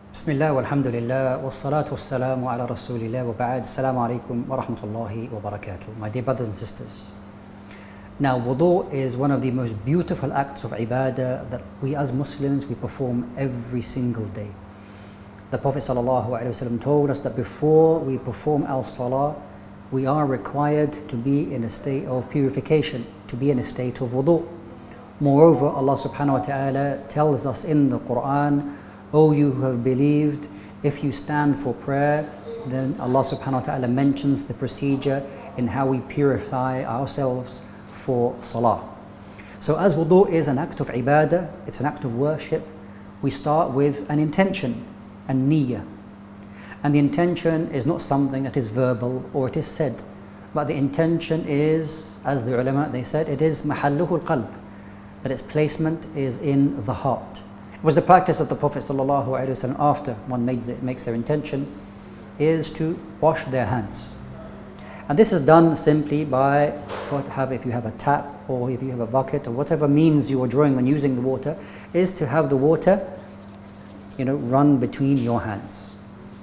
بسم الله والحمد لله والصلاة والسلام على رسول الله وبعد. Assalamu alaikum wa rahmatullahi wa barakatuh. My dear brothers and sisters. Now, wudu is one of the most beautiful acts of ibadah that we as Muslims, we perform every single day. The Prophet ﷺ told us that before we perform our salah, we are required to be in a state of purification, to be in a state of wudu. Moreover, Allah subhanahu wa ta'ala tells us in the Quran, O you who have believed, if you stand for prayer, then Allah subhanahu wa ta'ala mentions the procedure in how we purify ourselves for salah. So as wudu is an act of ibadah, it's an act of worship, we start with an intention, a niyyah. And the intention is not something that is verbal or it is said, but the intention is, as the ulama they said, it is mahalluhul qalb, that its placement is in the heart. It was the practice of the Prophet ﷺ after one makes their intention is to wash their hands. And this is done simply by if you have a tap or if you have a bucket or whatever means you are drawing when using the water, is to have the water run between your hands.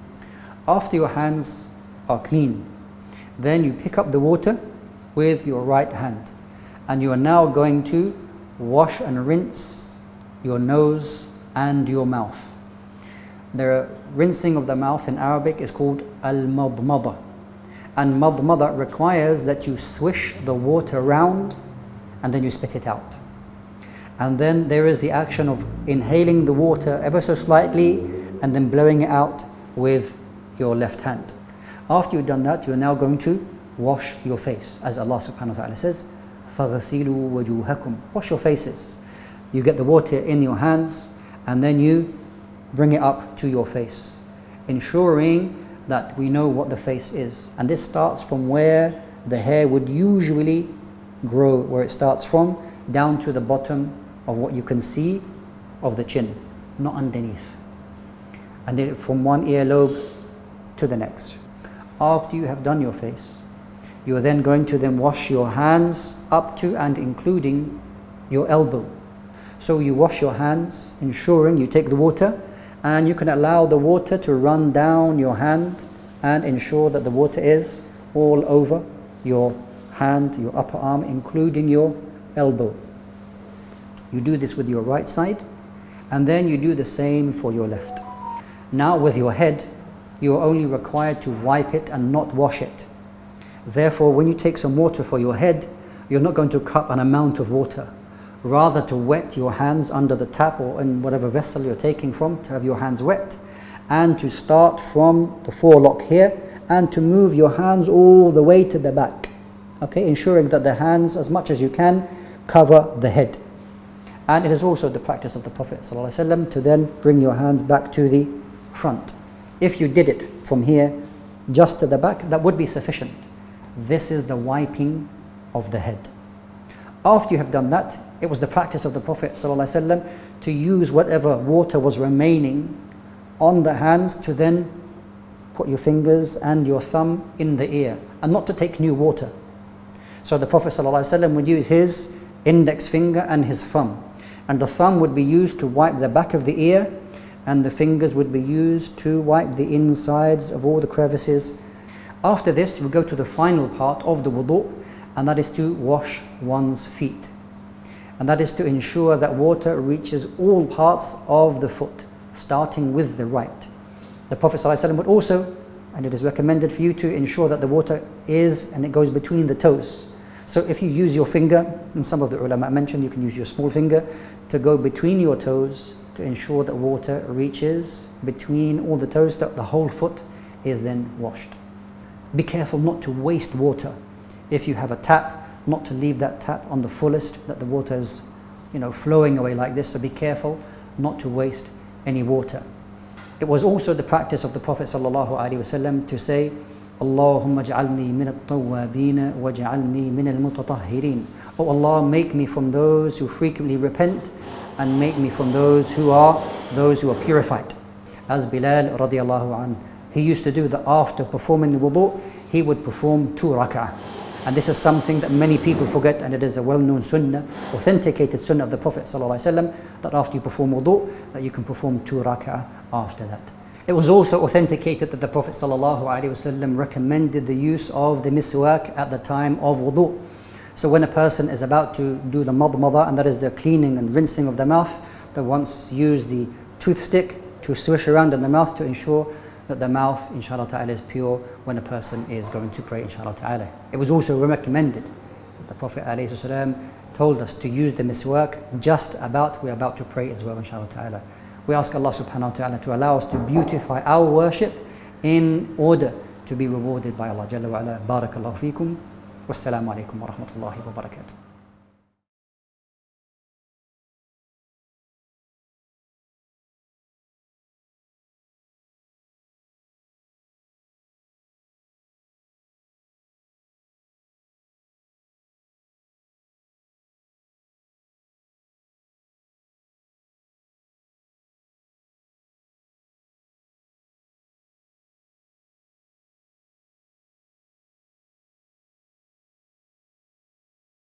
After your hands are clean, then you pick up the water with your right hand and you are now going to wash and rinse your nose and your mouth. The rinsing of the mouth in Arabic is called al-madmada. And madmada requires that you swish the water around and then you spit it out. And then there is the action of inhaling the water ever so slightly and then blowing it out with your left hand. After you've done that, you're now going to wash your face. As Allah subhanahu wa ta'ala says, فَغَسِلُوا وَجُوهَكُمْ. Wash your faces. You get the water in your hands and then you bring it up to your face, ensuring that we know what the face is. And this starts from where the hair would usually grow, where it starts from, down to the bottom of what you can see of the chin, not underneath. And then from one earlobe to the next. After you have done your face, you are then going to wash your hands up to and including your elbow. So you wash your hands, ensuring you take the water and you can allow the water to run down your hand and ensure that the water is all over your hand, your upper arm, including your elbow. You do this with your right side and then you do the same for your left. Now with your head, you are only required to wipe it and not wash it. Therefore, when you take some water for your head, you're not going to cup an amount of water. Rather to wet your hands under the tap or in whatever vessel you're taking from, to have your hands wet, and to start from the forelock here and to move your hands all the way to the back, okay, ensuring that the hands as much as you can cover the head. And it is also the practice of the Prophet ﷺ to then bring your hands back to the front. If you did it from here just to the back, that would be sufficient. This is the wiping of the head. After you have done that, it was the practice of the Prophet ﷺ to use whatever water was remaining on the hands to then put your fingers and your thumb in the ear and not to take new water. So the Prophet ﷺ would use his index finger and his thumb, and the thumb would be used to wipe the back of the ear and the fingers would be used to wipe the insides of all the crevices. After this, we go to the final part of the wudu, and that is to wash one's feet. And that is to ensure that water reaches all parts of the foot, starting with the right. The Prophet ﷺ would also, and it is recommended for you to ensure that the water is, and it goes between the toes. So if you use your finger, and some of the ulama mentioned you can use your small finger to go between your toes to ensure that water reaches between all the toes, that the whole foot is then washed. Be careful not to waste water. If you have a tap, not to leave that tap on the fullest, that the water is flowing away like this. So be careful not to waste any water. It was also the practice of the Prophet ﷺ to say, Allahumma ja'alni min at-tawwabin wa ja'alni min al-mutatahhirin. Oh Allah, make me from those who frequently repent and make me from those who are purified. As Bilal radiallahu anhu, he used to do that after performing the wudu, he would perform 2 rak'ah. And this is something that many people forget, and it is a well-known sunnah, authenticated sunnah of the Prophet ﷺ, that after you perform wudu, that you can perform 2 rak'ah after that. It was also authenticated that the Prophet ﷺ recommended the use of the miswak at the time of wudu. So when a person is about to do the madmada, and that is the cleaning and rinsing of the mouth, they once use the toothstick to swish around in the mouth to ensure that the mouth, inshallah ta'ala, is pure when a person is going to pray, inshallah ta'ala. It was also recommended that the Prophet ﷺ told us to use the miswak just about we're about to pray as well, inshallah ta'ala. We ask Allah subhanahu wa ta'ala to allow us to beautify our worship in order to be rewarded by Allah Jalla wa ala. Barakallahu feekum. Wassalamu alaikum wa rahmatullahi wa barakatuh.